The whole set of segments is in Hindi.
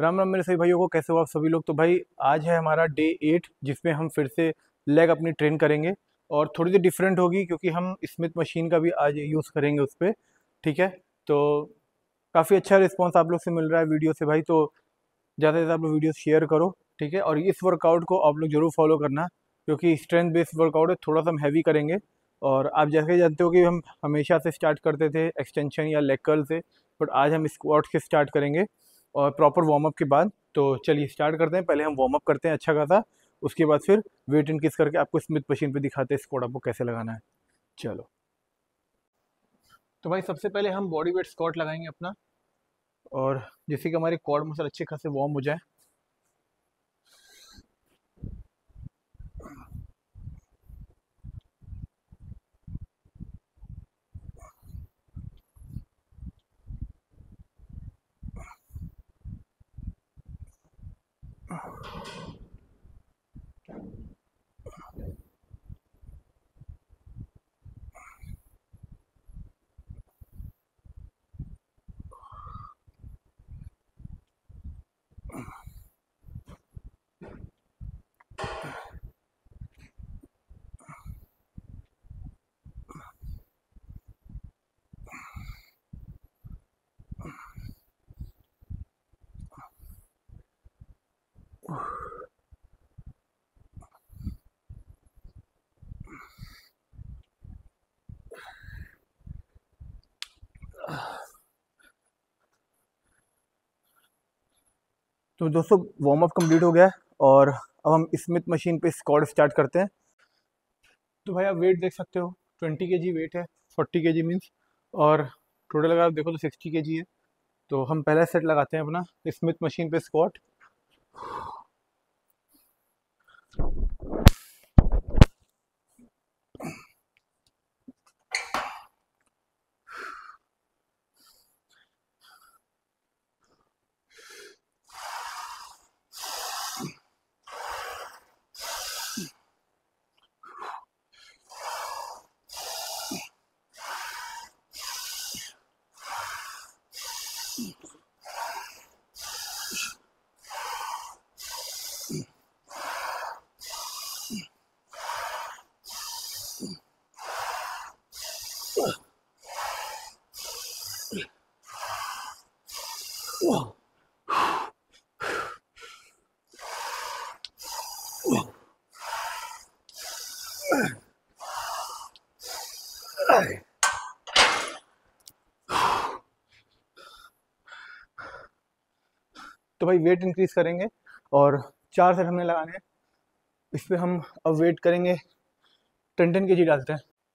राम राम मेरे सभी भाइयों को, कैसे हो आप सभी लोग। तो भाई आज है हमारा डे 8 जिसमें हम फिर से लेग अपनी ट्रेन करेंगे और थोड़ी सी डिफरेंट होगी क्योंकि हम स्मिथ मशीन का भी आज यूज़ करेंगे उस पर। ठीक है। तो काफ़ी अच्छा रिस्पांस आप लोग से मिल रहा है वीडियो से भाई, तो ज़्यादा से ज़्यादा आप लोग वीडियो शेयर करो। ठीक है। और इस वर्कआउट को आप लोग जरूर फॉलो करना क्योंकि स्ट्रेंथ बेस्ड वर्कआउट है, थोड़ा सा हम हैवी करेंगे। और आप जैसे ही जानते हो कि हम हमेशा से स्टार्ट करते थे एक्सटेंशन या लेग कर्ल से, बट आज हम स्क्वाट से स्टार्ट करेंगे और प्रॉपर वार्म अप के बाद। तो चलिए स्टार्ट करते हैं। पहले हम वार्म अप करते हैं अच्छा खासा, उसके बाद फिर वेट इंक्रीज करके आपको स्मिथ मशीन पे दिखाते हैं स्क्वाट आपको कैसे लगाना है। चलो। तो भाई सबसे पहले हम बॉडी वेट स्क्वाट लगाएंगे अपना, और जिससे कि हमारे क्वाड मसल अच्छे खासे वार्म हो जाए। तो दोस्तों वार्म अप कंप्लीट हो गया है और अब हम स्मिथ मशीन पे स्क्वाट स्टार्ट करते हैं। तो भाई आप वेट देख सकते हो, 20 kg वेट है, 40 kg मीन्स। और टोटल अगर आप देखो तो 60 kg है। तो हम पहला सेट लगाते हैं अपना स्मिथ मशीन पे स्क्वाट। तो भाई वेट इंक्रीज करेंगे और 4 सेट हमने लगाने हैं। इस पे हम अब वेट करेंगे 10 10 kg डालते हैं।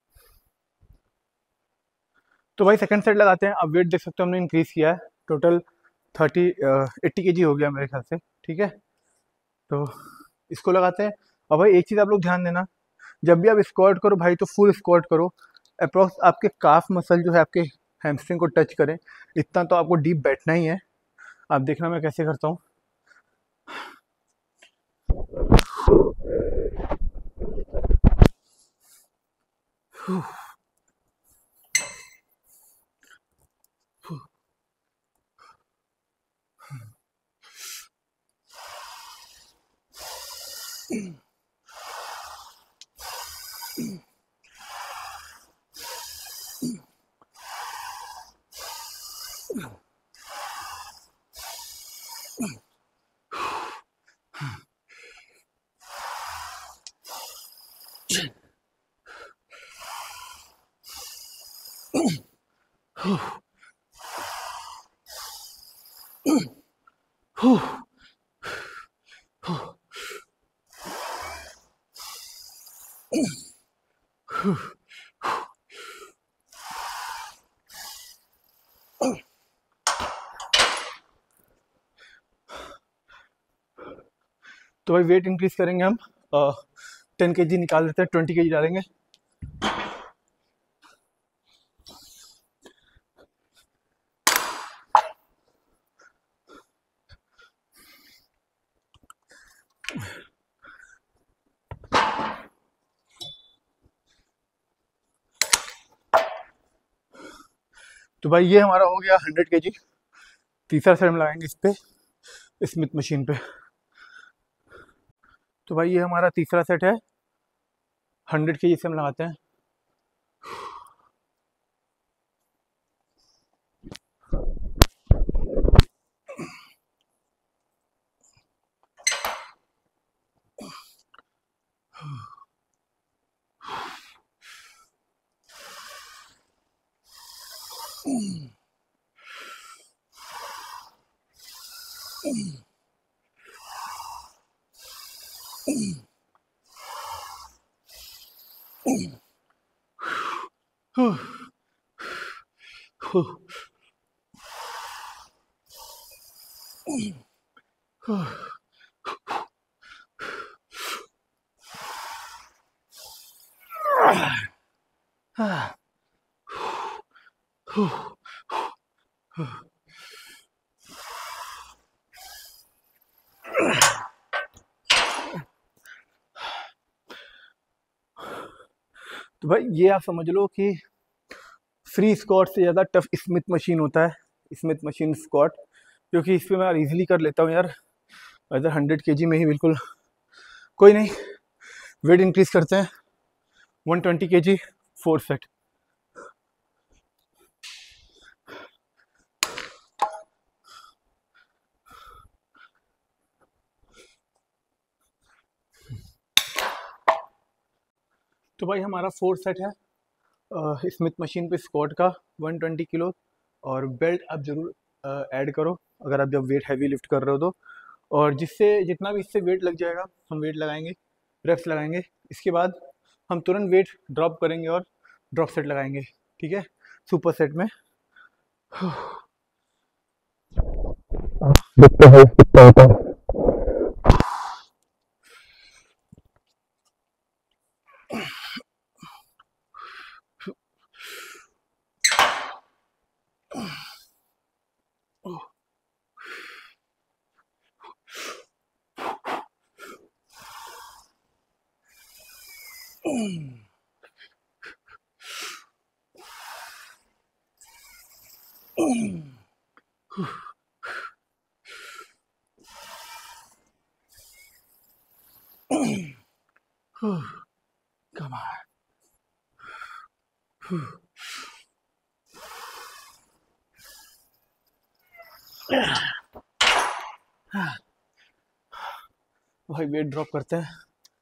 तो भाई सेकंड सेट लगाते हैं। अब वेट देख सकते हो हमने इंक्रीज किया है, टोटल 80 kg हो गया मेरे ख्याल से। ठीक है। तो इसको लगाते हैं। अब भाई एक चीज़ आप लोग ध्यान देना, जब भी आप स्क्वाट करो भाई तो फुल स्क्वाट करो। अप्रोक्स आपके काफ मसल जो है आपके हैमस्ट्रिंग को टच करें, इतना तो आपको डीप बैठना ही है। आप देखना मैं कैसे करता हूँ। तो भाई वेट इंक्रीज करेंगे हम। 10 kg निकाल देते हैं, 20 kg डालेंगे। तो भाई ये हमारा हो गया 100 kg। तीसरा सेट हम लगाएंगे इस पे स्मिथ मशीन पे। तो भाई ये हमारा तीसरा सेट है, 100 kg से हम लगाते हैं। तो भाई ये आप समझ लो कि फ्री स्क्वाट से ज़्यादा टफ स्मिथ मशीन होता है, स्मिथ मशीन स्क्वाट, क्योंकि इस पे मैं इजीली कर लेता हूँ यार, अगर 100 kg में ही बिल्कुल। कोई नहीं, वेट इंक्रीज करते हैं, 120 kg 4 सेट। तो भाई हमारा 4 सेट है स्मिथ मशीन पे स्क्वाट का 120 किलो। और बेल्ट आप जरूर ऐड करो अगर आप जब वेट हैवी लिफ्ट कर रहे हो तो। और जिससे जितना भी इससे वेट लग जाएगा हम वेट लगाएंगे, रेप्स लगाएंगे, इसके बाद हम तुरंत वेट ड्रॉप करेंगे और ड्रॉप सेट लगाएंगे, ठीक है, सुपर सेट में। देखते हैं कितना होता है। Come on. भाई वेट ड्रॉप करते हैं।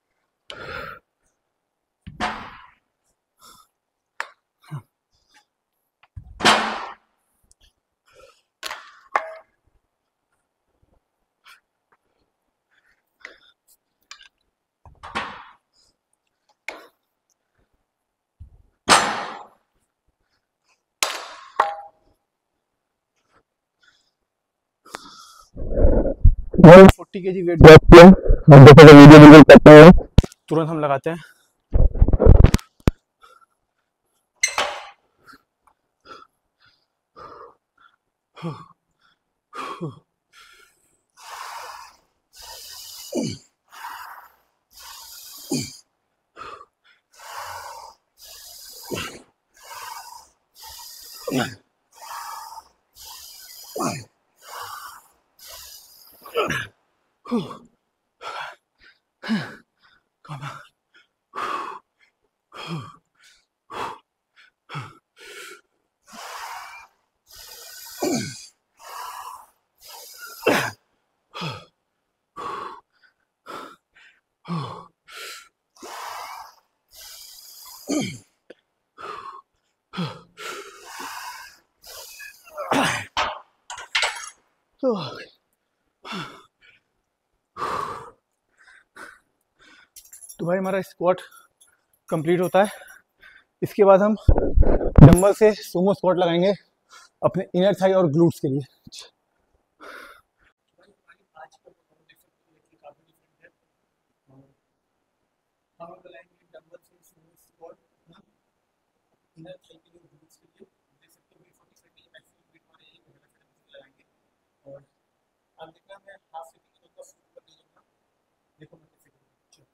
भाई 40 kg वेट ड्रॉप किया, हम जैसे कि वीडियो बिल्कुल करते हैं, तुरंत हम लगाते हैं। तो भाई हमारा स्क्वाट कंप्लीट होता है। इसके बाद हम डंबल से सुमो स्क्वाट लगाएंगे अपने इनर थाई और ग्लूट्स के लिए। इनर थाई के लिए ग्लूट्स के लिए देख सकते हो 45 सेकंड मैक्सिमम वेट हमारे एक घंटे से लगाएंगे। और अब देखना मैं हाफ सेकंड के बाद शुरू कर दूंगा, देखो मैं कैसे करूंगा।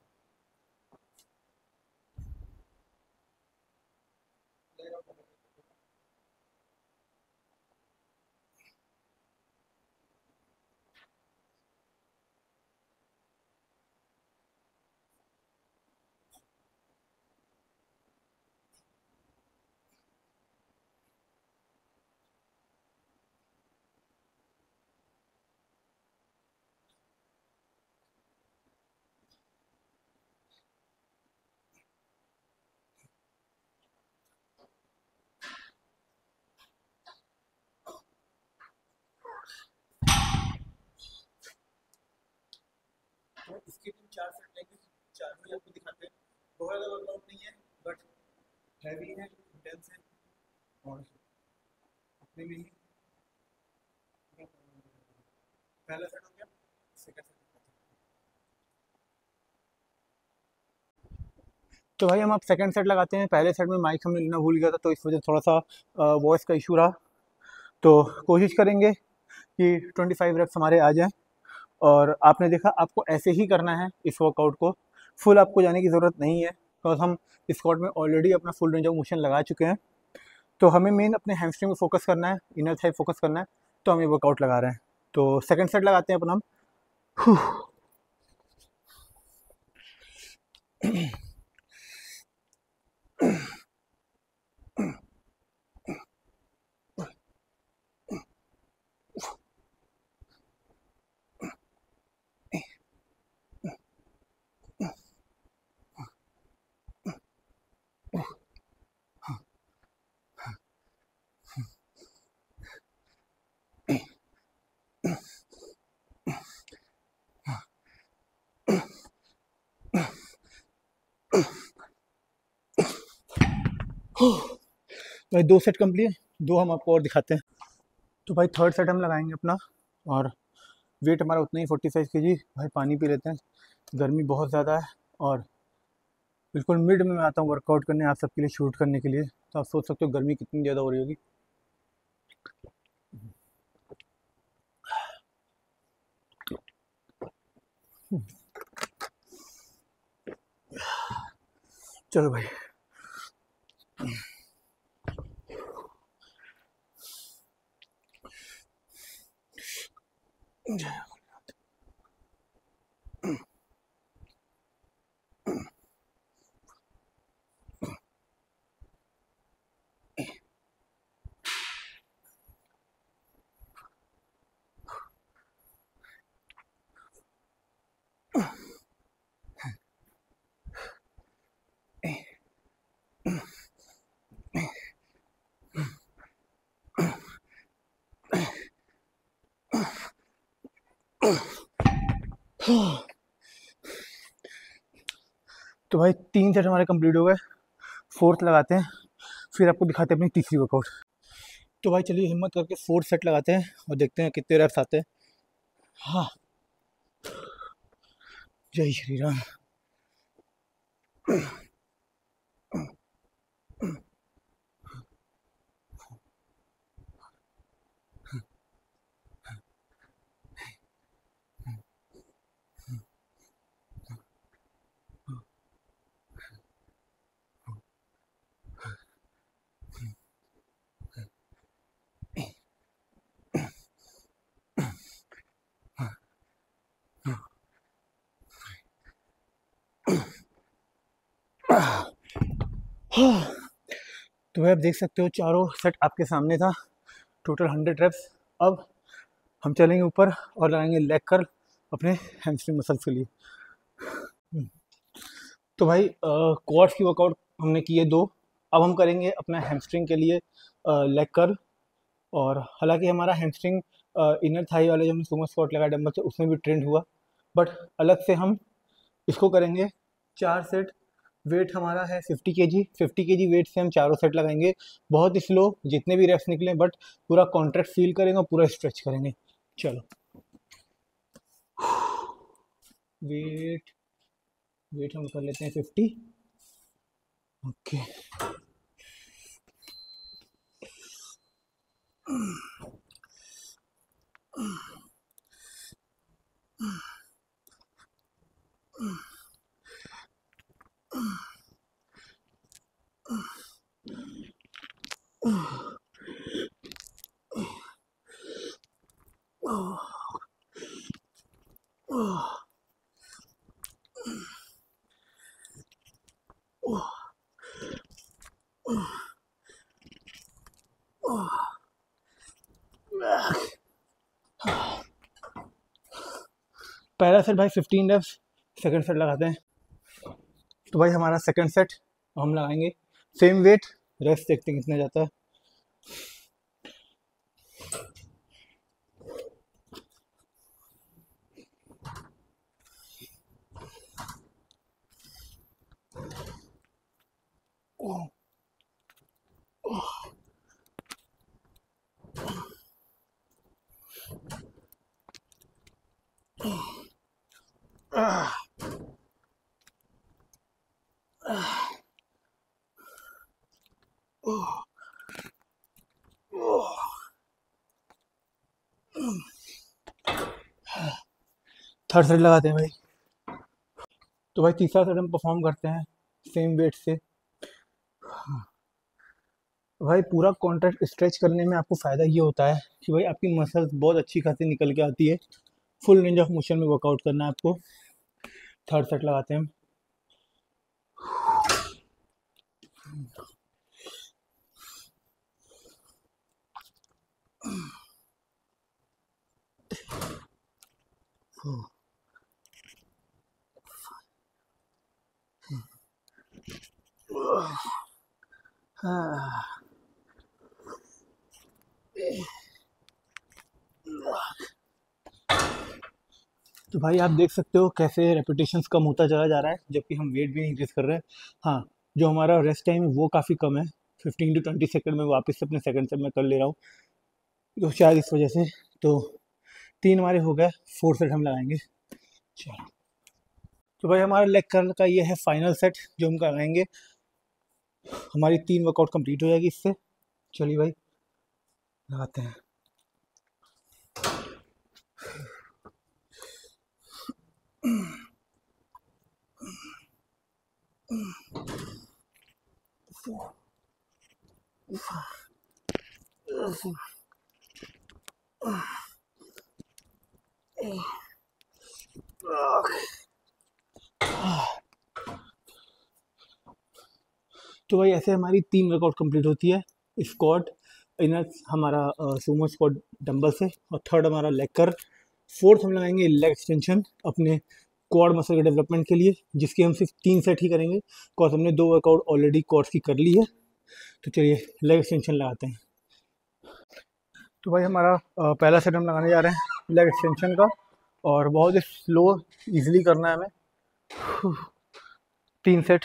इसके भी 4 सेट लेंगे, चारों ही आपको दिखाते हैं। बहुत ज़्यादा वर्कआउट नहीं है, बट हैवी है, इंटेंस है, और अपने में ही पहला सेट हो गया, सेकंड सेट। तो भाई हम आप सेकंड सेट लगाते हैं। पहले सेट में माइक हमने लेना भूल गया था, तो इस वजह से थोड़ा सा वॉइस का इशू रहा। तो कोशिश करेंगे कि 25 रेप्स हमारे आ जाएं। और आपने देखा, आपको ऐसे ही करना है इस वर्कआउट को, फुल आपको जाने की ज़रूरत नहीं है, बिकॉज हम स्क्वाट में ऑलरेडी अपना फुल रेंज ऑफ मोशन लगा चुके हैं। तो हमें मेन अपने हैमस्ट्रिंग में फोकस करना है, इनर साइड फोकस करना है, तो हम ये वर्कआउट लगा रहे हैं। तो सेकंड सेट लगाते हैं अपना हम। भाई 2 सेट कंप्लीट, 2 हम आपको और दिखाते हैं। तो भाई थर्ड सेट हम लगाएंगे अपना, और वेट हमारा उतना ही 45 kg। भाई पानी पी लेते हैं, गर्मी बहुत ज़्यादा है, और बिल्कुल मिड में मैं आता हूँ वर्कआउट करने आप सबके लिए, शूट करने के लिए। तो आप सोच सकते हो गर्मी कितनी ज़्यादा हो रही होगी। चलो भाई, तो भाई 3 सेट हमारे कंप्लीट हो गए, फोर्थ लगाते हैं, फिर आपको दिखाते हैं अपनी तीसरी वर्कआउट। तो भाई चलिए हिम्मत करके फोर्थ सेट लगाते हैं और देखते हैं कितने रेप्स आते हैं। हाँ, जय श्री राम। तो भाई आप देख सकते हो चारों सेट आपके सामने था, टोटल 100 रेप्स। अब हम चलेंगे ऊपर और लगाएंगे लेग कर्ल अपने हैमस्ट्रिंग मसल्स के लिए। तो भाई क्वाड्स की वर्कआउट हमने की है 2, अब हम करेंगे अपना हैमस्ट्रिंग के लिए लेग कर्ल। और हालांकि हमारा हैमस्ट्रिंग इनर थाई वाले जो हमने सुमो स्क्वाट लगाया डंबल से, उसमें भी ट्रेंड हुआ, बट अलग से हम इसको करेंगे। 4 सेट, वेट हमारा है 50 kg। 50 kg वेट से हम चारों सेट लगाएंगे, बहुत ही स्लो, जितने भी रेप्स निकले, बट पूरा कॉन्ट्रैक्ट फील करेंगे और पूरा स्ट्रेच करेंगे। चलो, वेट वेट हम कर लेते हैं 50। ओके, पहला सेट भाई 15 रेप्स, सेकंड सेट लगाते हैं। तो भाई हमारा सेकंड सेट हम लगाएंगे सेम वेट, रेस्ट देखते हैं कितना जाता है। थर्ड सेट लगाते हैं भाई। तो भाई तीसरा सेट हम परफॉर्म करते हैं सेम वेट से। भाई पूरा कॉन्ट्रैक्ट स्ट्रेच करने में आपको फ़ायदा ये होता है कि भाई आपकी मसल्स बहुत अच्छी खासी निकल के आती है। फुल रेंज ऑफ मोशन में वर्कआउट करना है आपको। थर्ड सेट लगाते हैं हम। तो भाई आप देख सकते हो कैसे रेपिटेशंस कम होता चला जा रहा है जबकि हम वेट भी इंक्रीज कर रहे हैं। हाँ, जो हमारा रेस्ट टाइम है वो काफ़ी कम है। 15 to 20 सेकंड में वापस से अपने सेकंड सेट में कर ले रहा हूँ, तो शायद इस वजह से। तो 3 हमारे हो गए, 4 सेट हम लगाएंगे। चलो, तो भाई हमारा लेग कर्ल का ये है फाइनल सेट जो हम कराएंगे। हमारी 3 वर्कआउट कंप्लीट हो जाएगी इससे। चलिए भाई लगाते हैं। तो भाई ऐसे हमारी 3 वर्कआउट कंप्लीट होती है। स्क्वाट, इनर हमारा सुमो स्क्वाट डंबल से, और थर्ड हमारा लेग कर। फोर्थ हम लगाएंगे लेग एक्सटेंशन अपने क्वाड मसल के डेवलपमेंट के लिए, जिसकी हम सिर्फ 3 सेट ही करेंगे बिकॉज हमने 2 वर्कआउट ऑलरेडी क्वाड्स की कर ली है। तो चलिए लेग एक्सटेंशन लगाते हैं। तो भाई हमारा पहला सेट हम लगाने जा रहे हैं लेग एक्सटेंशन का, और बहुत ही स्लो इजीली करना है हमें। 3 सेट।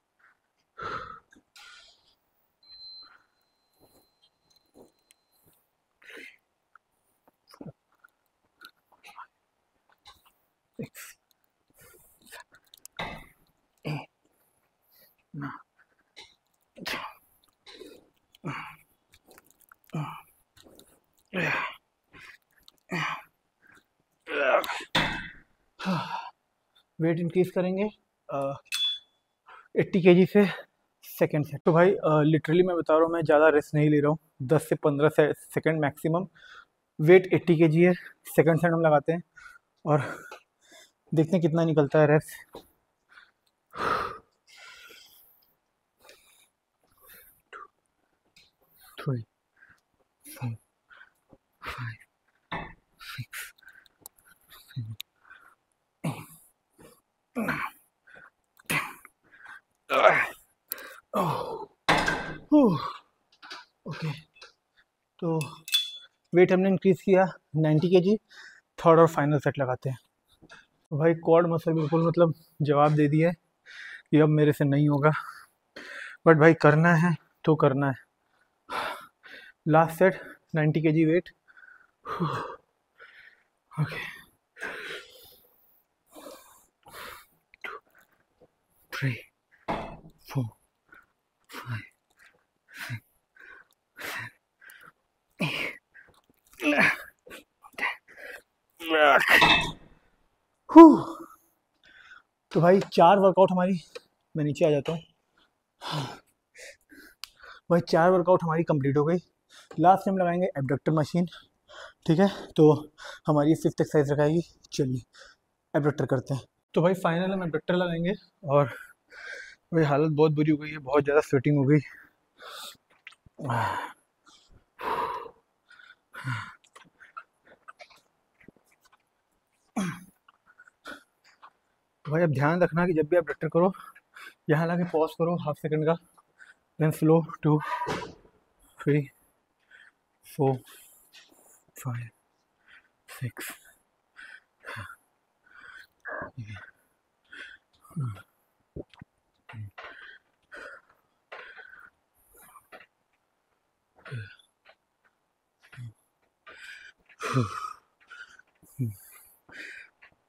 वेट इंक्रीज करेंगे 80 kg से सेकेंड सेट। तो भाई लिटरली मैं बता रहा हूँ, मैं ज़्यादा रेस्ट नहीं ले रहा हूँ, 10 से 15 सेकेंड मैक्सिमम। वेट 80 kg है। सेकेंड सेट हम लगाते हैं और देखते हैं कितना निकलता है rest. Three, four, five, six, okay. तो वेट हमने इंक्रीज किया 90 kg। थर्ड और फाइनल सेट लगाते हैं। तो भाई क्वाड मसल बिल्कुल मतलब जवाब दे दिया है कि अब मेरे से नहीं होगा, बट भाई करना है तो करना है। Last set 90 kg weight. Okay, 3, 4, 5, 6। तो भाई 4 वर्कआउट हमारी, मैं नीचे आ जाता हूँ। भाई 4 वर्कआउट हमारी कंप्लीट हो गई। लास्ट टाइम लगाएंगे एब्डक्टर मशीन। ठीक है, तो हमारी 5th एक्सरसाइज रखाएगी। चलिए एब्डक्टर करते हैं। तो भाई फाइनल हम एब्डक्टर लगाएंगे, और भाई हालत बहुत बुरी हो गई है, बहुत ज़्यादा स्वेटिंग हो गई। तो भाई अब ध्यान रखना कि जब भी आप एब्डक्टर करो, यहाँ लाके पॉज करो हाफ सेकंड का, देन स्लो 2, 3, 4, 5, 6।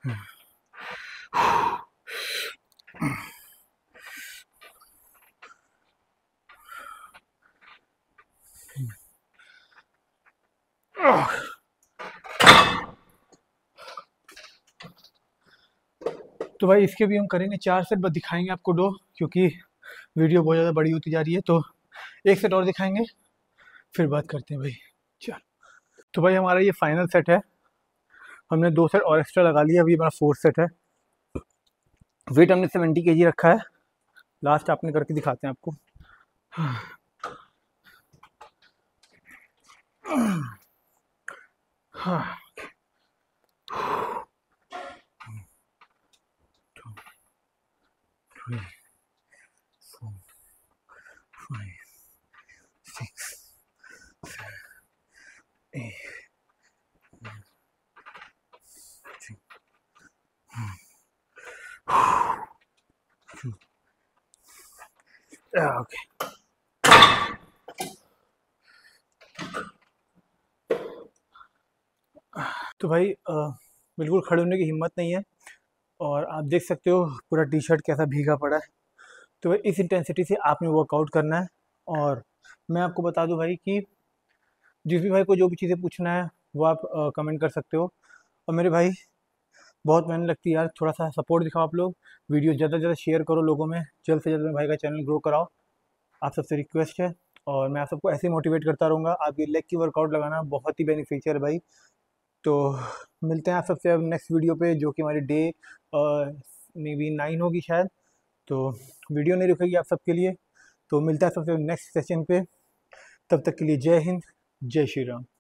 तो भाई इसके भी हम करेंगे 4 सेट, बस दिखाएंगे आपको दो, क्योंकि वीडियो बहुत ज़्यादा बड़ी होती जा रही है। तो एक सेट और दिखाएंगे, फिर बात करते हैं भाई। चल, तो भाई हमारा ये फाइनल सेट है। हमने 2 सेट और एक्स्ट्रा लगा लिया, अभी हमारा 4th सेट है। वेट हमने 70 kg रखा है। लास्ट आपने करके दिखाते हैं आपको। हाँ, 3, 4, 5, 6, 7, 8, 9, 10, 2, ओके। तो भाई बिल्कुल खड़े होने की हिम्मत नहीं है, और आप देख सकते हो पूरा टी शर्ट कैसा भीगा पड़ा है। तो भाई इस इंटेंसिटी से आपने वर्कआउट करना है। और मैं आपको बता दूं भाई कि जिस भी भाई को जो भी चीज़ें पूछना है वो आप कमेंट कर सकते हो। और मेरे भाई बहुत मेहनत लगती है यार, थोड़ा सा सपोर्ट दिखाओ आप लोग, वीडियो ज़्यादा से ज़्यादा शेयर करो लोगों में, जल्द से जल्द मेरे भाई का चैनल ग्रो कराओ, आप सबसे रिक्वेस्ट है। और मैं आप सबको ऐसे ही मोटिवेट करता रहूँगा। आपकी लेग की वर्कआउट लगाना बहुत ही बेनिफिशियल है भाई। तो मिलते हैं आप सबसे अब नेक्स्ट वीडियो पे, जो कि हमारी डे मे बी 9 होगी शायद। तो वीडियो नहीं रुकेगी आप सबके लिए। तो मिलता है सबसे नेक्स्ट सेशन पे, तब तक के लिए जय हिंद, जय श्री राम।